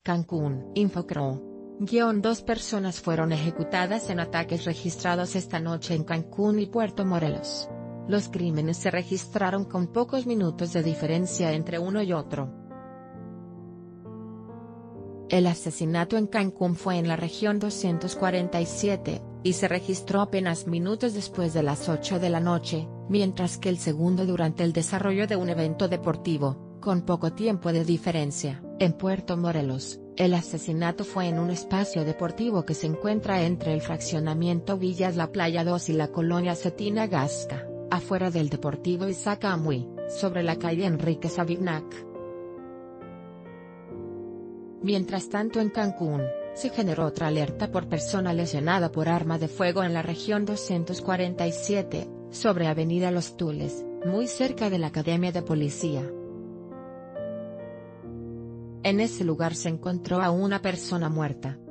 Cancún. Infocro. Dos personas fueron ejecutadas en ataques registrados esta noche en Cancún y Puerto Morelos. Los crímenes se registraron con pocos minutos de diferencia entre uno y otro. El asesinato en Cancún fue en la región 247, y se registró apenas minutos después de las 8 de la noche, mientras que el segundo durante el desarrollo de un evento deportivo, con poco tiempo de diferencia. En Puerto Morelos, el asesinato fue en un espacio deportivo que se encuentra entre el fraccionamiento Villas La Playa 2 y la colonia Cetina Gasca, afuera del Deportivo Isaac Amuy, sobre la calle Enrique Savignac. Mientras tanto en Cancún, se generó otra alerta por persona lesionada por arma de fuego en la región 247, sobre Avenida Los Tules, muy cerca de la Academia de Policía. En ese lugar se encontró a una persona muerta.